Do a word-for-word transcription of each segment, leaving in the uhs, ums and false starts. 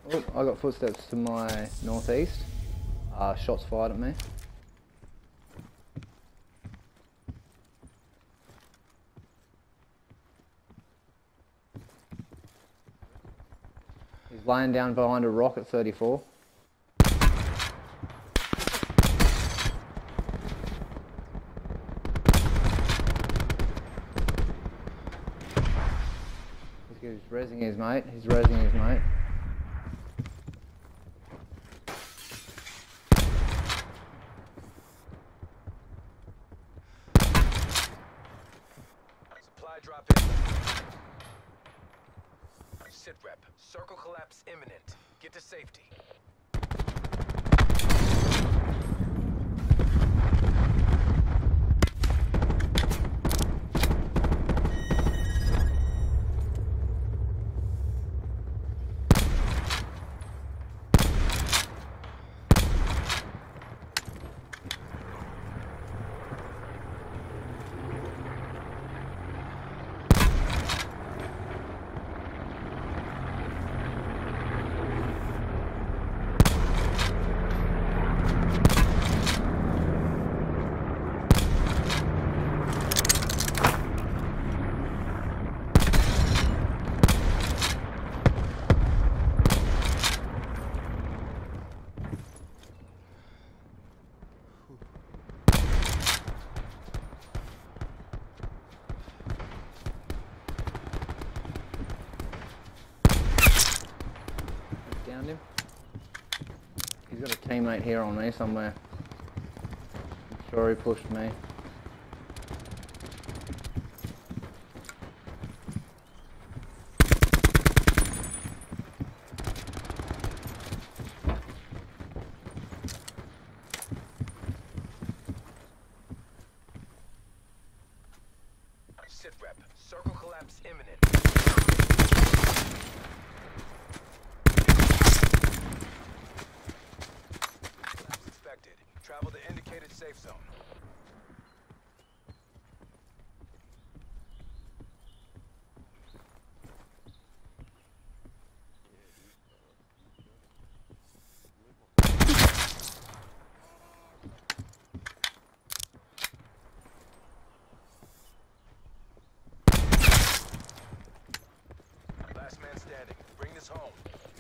Oh, I got footsteps to my northeast. Uh, shots fired at me. He's laying down behind a rock at thirty-four. He's rezzing his mate. He's rezzing his mate. Supply drop in. Sit rep. Circle collapse imminent. Get to safety. Downed him. He's got a teammate here on me somewhere. I'm sure he pushed me. Sit rep. Circle collapse imminent. Travel to indicated safe zone. Last man standing. Bring this home.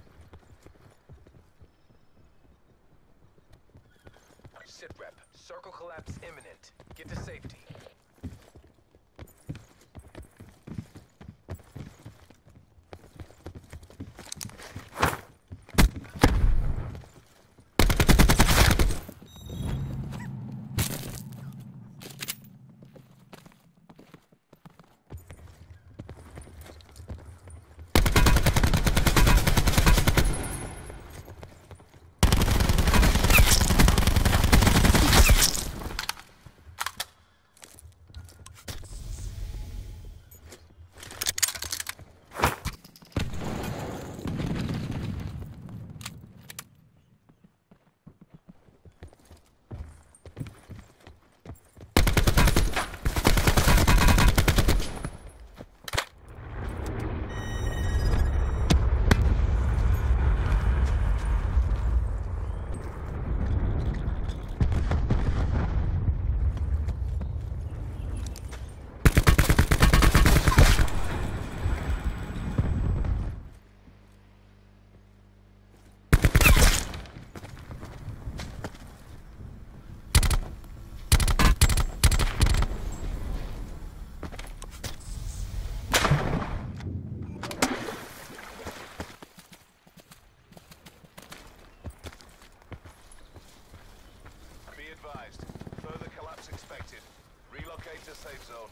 Sit rep. Circle collapse imminent. Get to safety. Further collapse expected. Relocate to safe zone.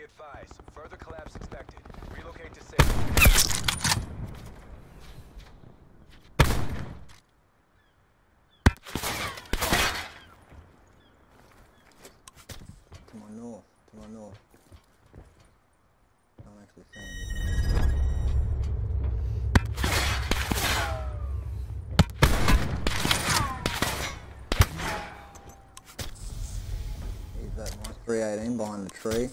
advised. Further collapse expected. Relocate to safety. To my north, to my north. I'm actually saying it. He's that nice three eighteen behind the tree.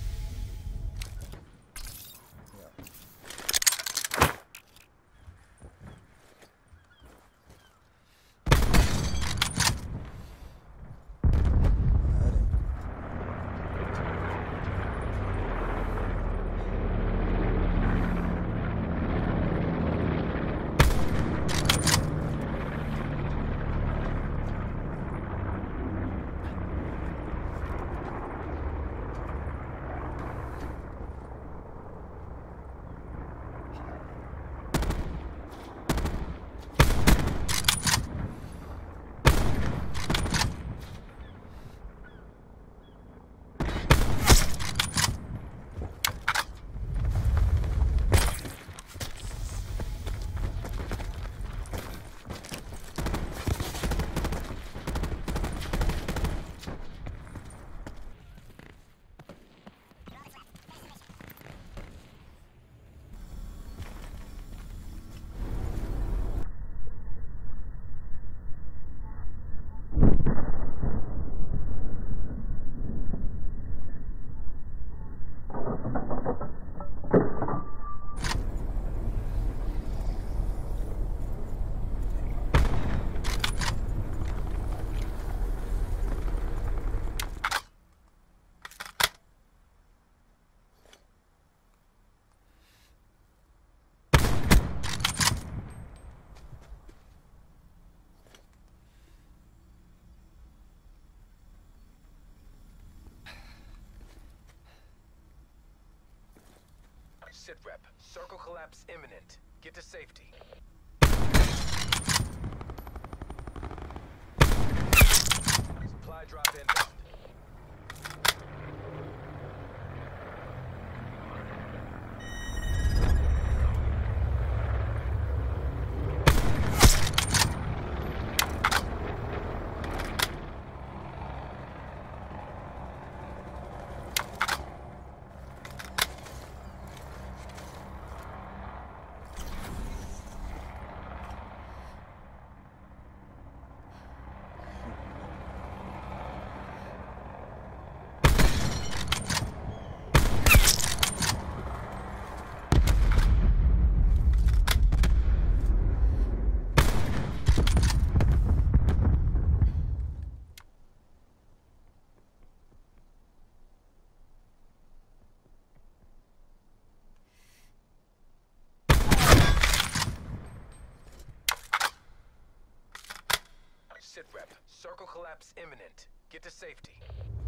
Sit rep. Circle collapse imminent. Get to safety. Supply drop inbound. Sit rep. Circle collapse imminent. Get to safety.